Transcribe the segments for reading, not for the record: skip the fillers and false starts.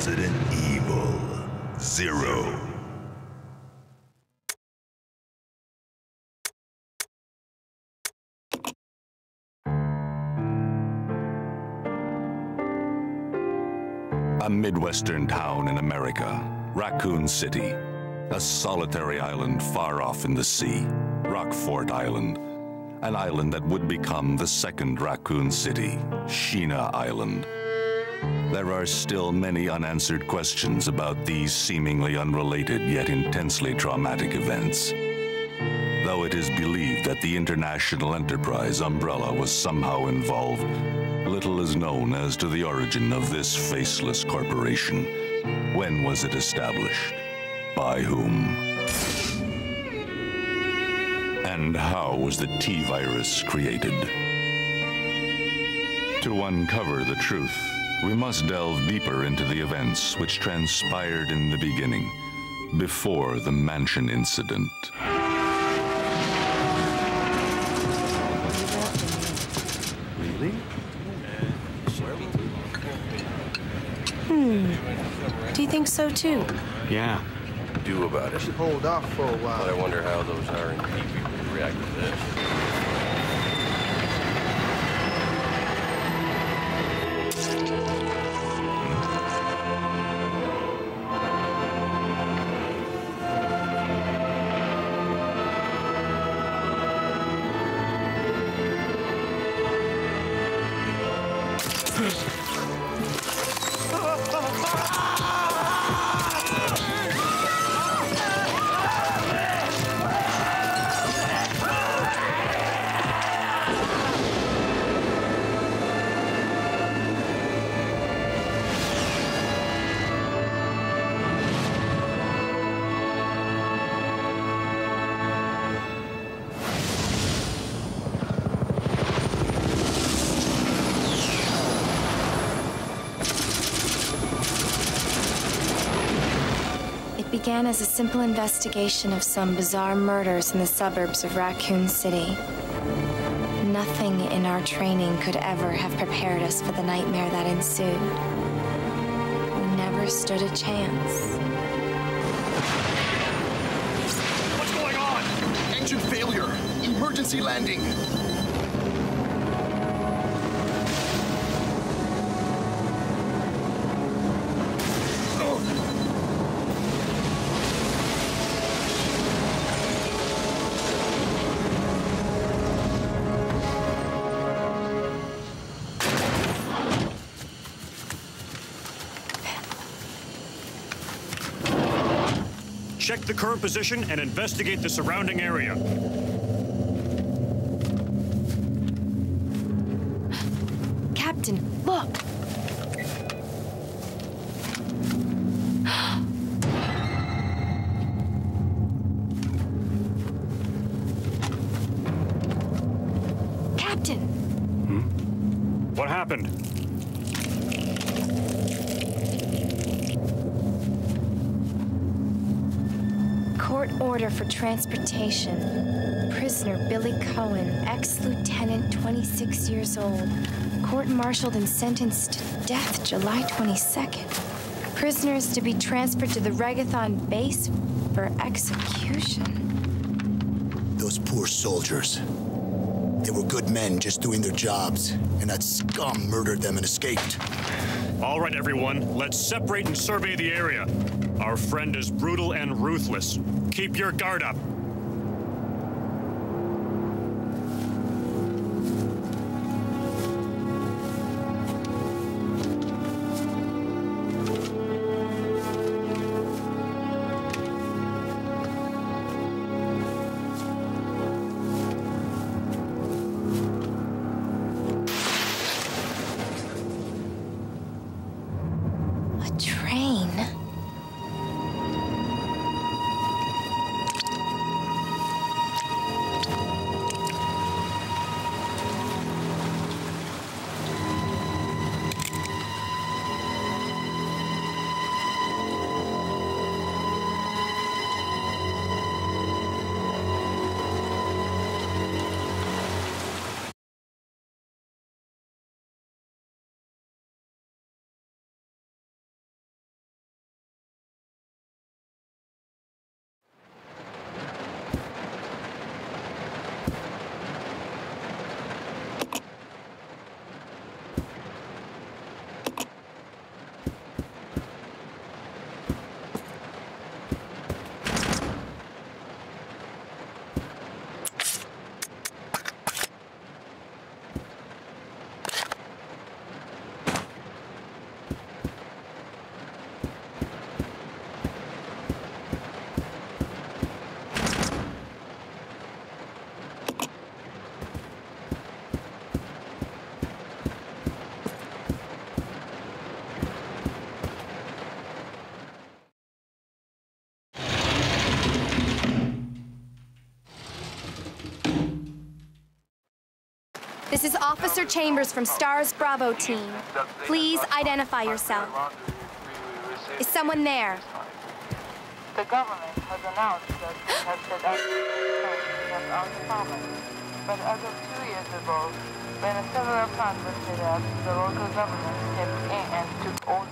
Resident Evil 0. A Midwestern town in America, Raccoon City. A solitary island far off in the sea, Rockfort Island. An island that would become the second Raccoon City, Sheena Island. There are still many unanswered questions about these seemingly unrelated yet intensely traumatic events. Though it is believed that the international enterprise Umbrella was somehow involved, little is known as to the origin of this faceless corporation. When was it established? By whom? And how was the T-Virus created? To uncover the truth, we must delve deeper into the events which transpired in the beginning, before the mansion incident. Really? Do you think so too? Yeah. Do about it. Should hold off for a while. But I wonder how those R&D people would react to this. Began as a simple investigation of some bizarre murders in the suburbs of Raccoon City. Nothing in our training could ever have prepared us for the nightmare that ensued. We never stood a chance. What's going on? Engine failure. Emergency landing. Check the current position and investigate the surrounding area. Captain, look! Captain! What happened? Court order for transportation. Prisoner Billy Cohen, ex-lieutenant, 26 years old. Court-martialed and sentenced to death July 22nd. Prisoners to be transferred to the Regathon base for execution. Those poor soldiers. They were good men just doing their jobs, and that scum murdered them and escaped. All right, everyone, let's separate and survey the area. Our friend is brutal and ruthless. Keep your guard up. This is Officer Chambers from STARS Bravo team. Please identify yourself. Is someone there? The government has announced that it has set up uncommon. But as of 2 years ago, when several plans were set up, the local government stepped in and took all.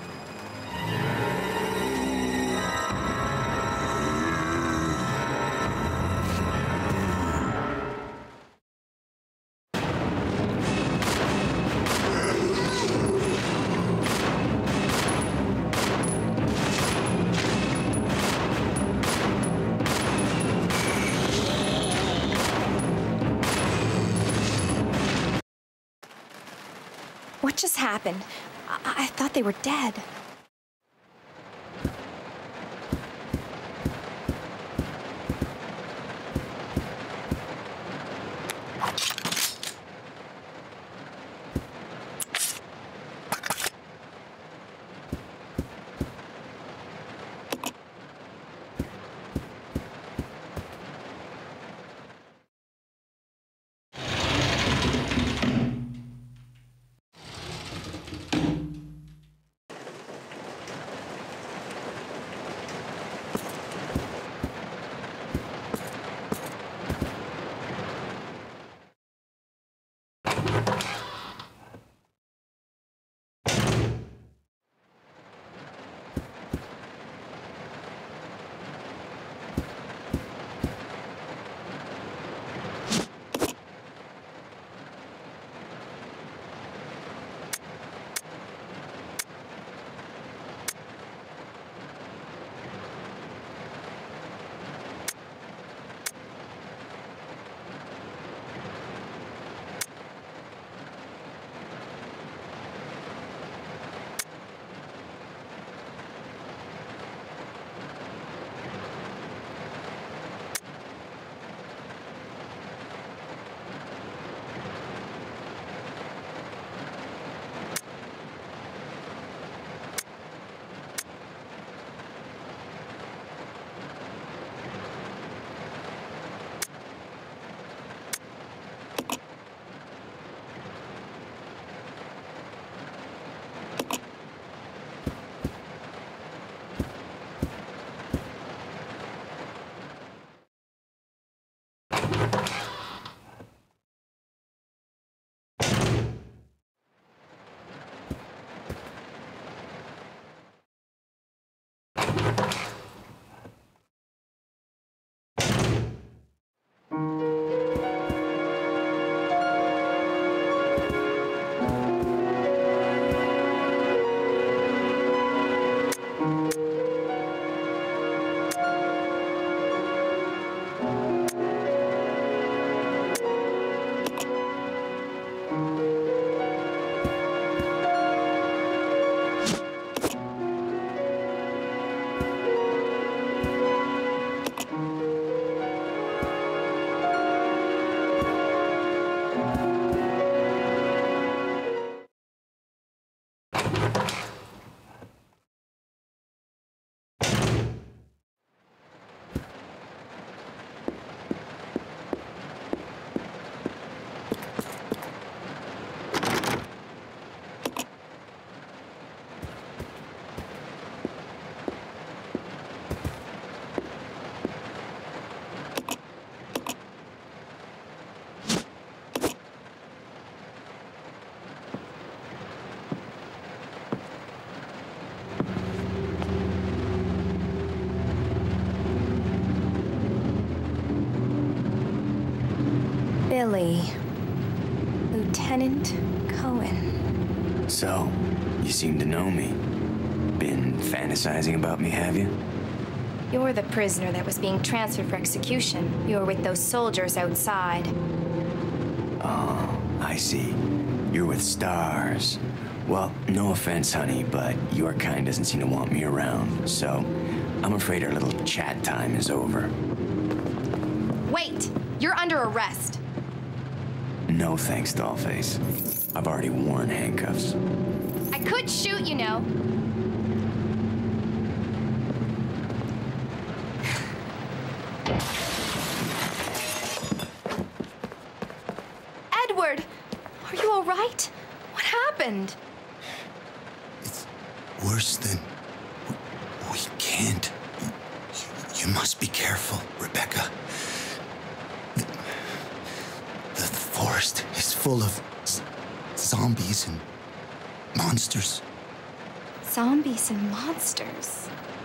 What just happened? I thought they were dead. Billy. Lieutenant Cohen. So, you seem to know me. Been fantasizing about me, have you? You're the prisoner that was being transferred for execution. You were with those soldiers outside. Oh, I see. You're with STARS. Well, no offense, honey, but your kind doesn't seem to want me around, so I'm afraid our little chat time is over. Wait! You're under arrest. No thanks, Dollface. I've already worn handcuffs. I could shoot, you know. Lord! Are you all right? What happened? It's worse than... We can't. You must be careful, Rebecca. The forest is full of zombies and monsters. Zombies and monsters?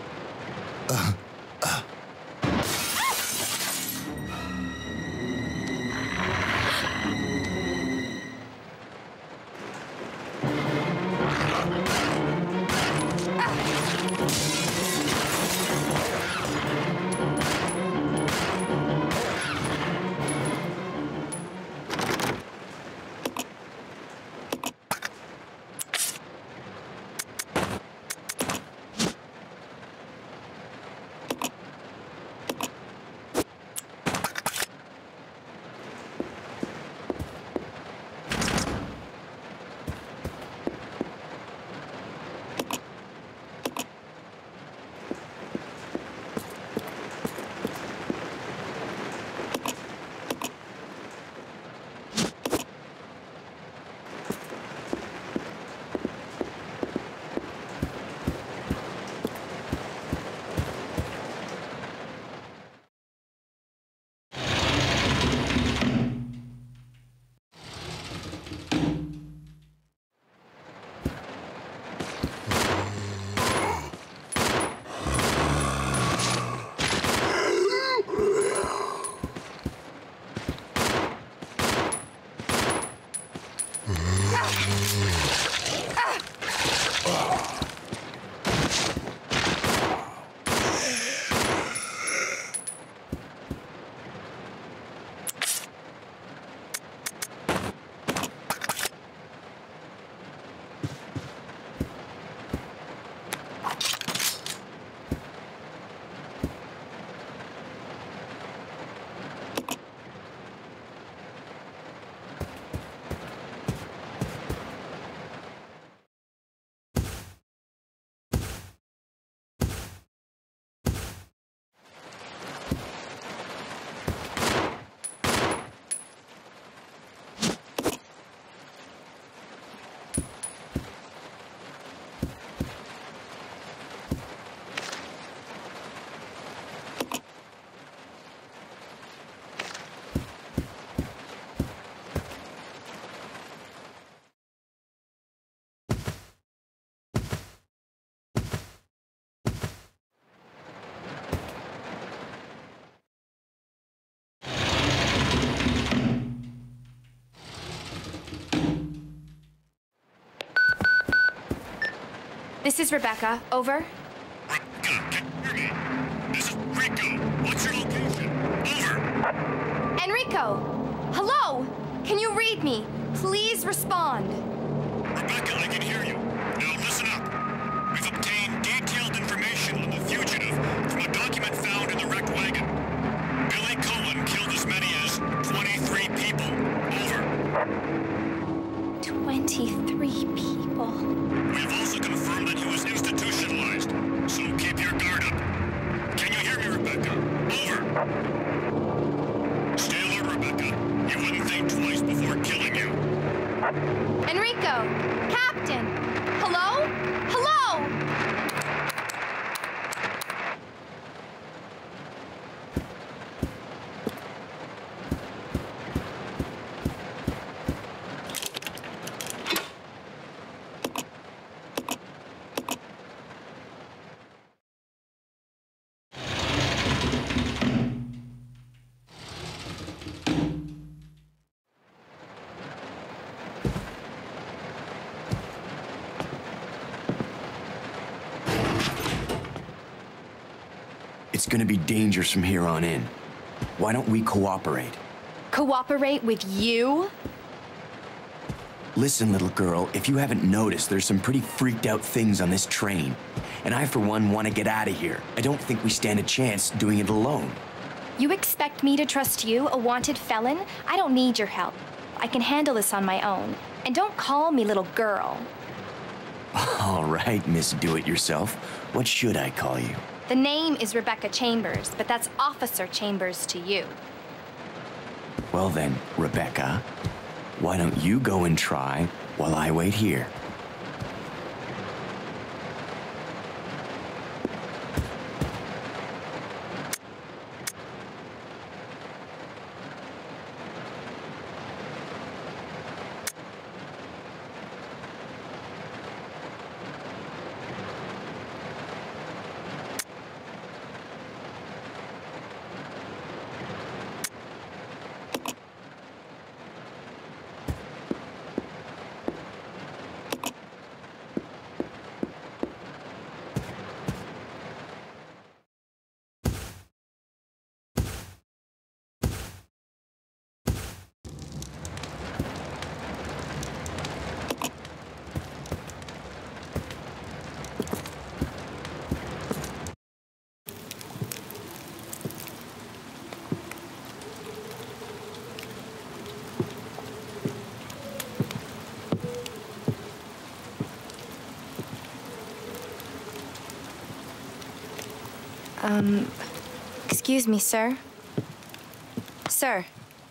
This is Rebecca. Over. Rebecca, can you hear me? This is Rico. What's your location? Over. Enrico! Hello! Can you read me? Please respond. Rebecca, I can hear you. Now listen up. We've obtained detailed information on the fugitive from a document found in the wrecked wagon. Billy Cohen killed as many as 23 people. Over. 23 people. We have also confirmed that he was institutionalized, so keep your guard up. Can you hear me, Rebecca? Over. Stay alert, Rebecca. You wouldn't think twice before killing you. Enrico! Captain! Hello? Hello! It's gonna be dangerous from here on in. Why don't we cooperate? Cooperate with you? Listen, little girl, if you haven't noticed, there's some pretty freaked out things on this train. And I, for one, want to get out of here. I don't think we stand a chance doing it alone. You expect me to trust you, a wanted felon? I don't need your help. I can handle this on my own. And don't call me little girl. All right, Miss Do-It-Yourself. What should I call you? The name is Rebecca Chambers, but that's Officer Chambers to you. Well then, Rebecca, Why don't you go and try while I wait here? Excuse me, sir. Sir.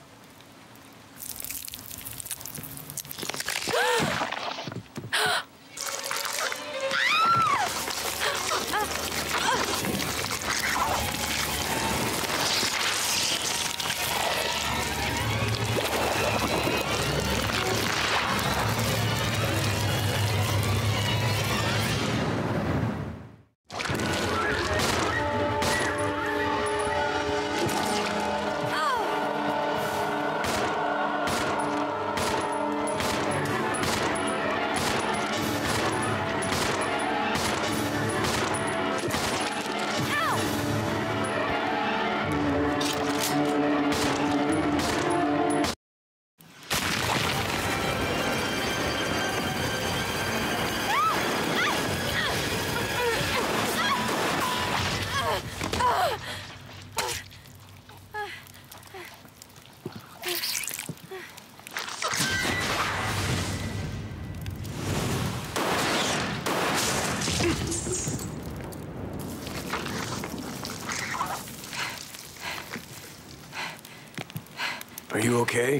Are you okay?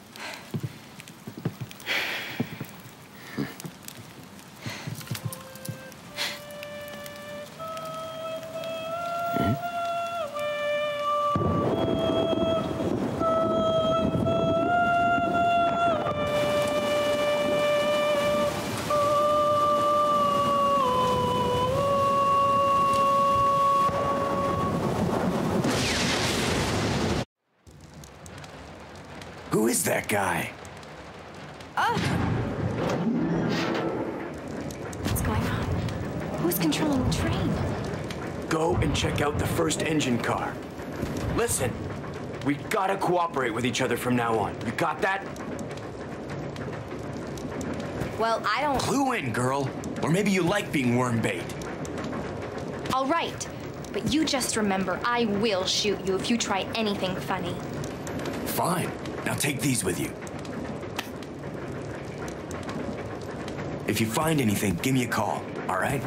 Who is that guy? What's going on? Who's controlling the train? Go and check out the first engine car. Listen, we gotta cooperate with each other from now on. You got that? Well, I don't... Clue in, girl. Or maybe you like being worm bait. All right, but you just remember I will shoot you if you try anything funny. Fine. Now take these with you. If you find anything, give me a call, all right?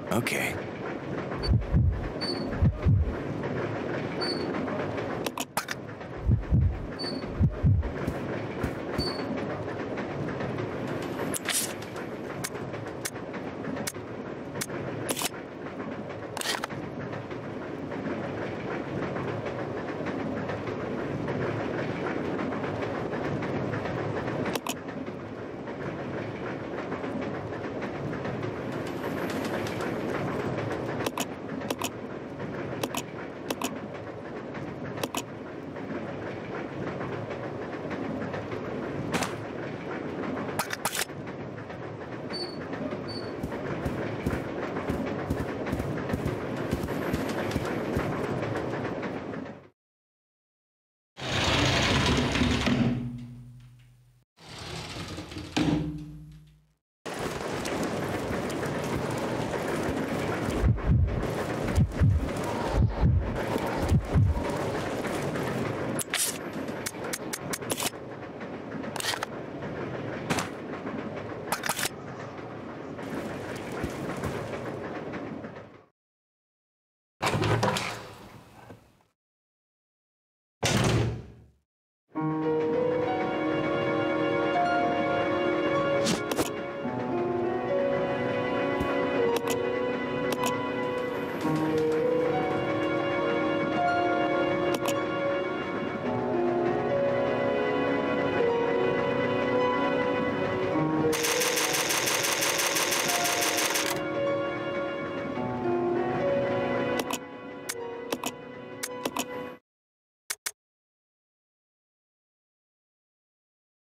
Okay.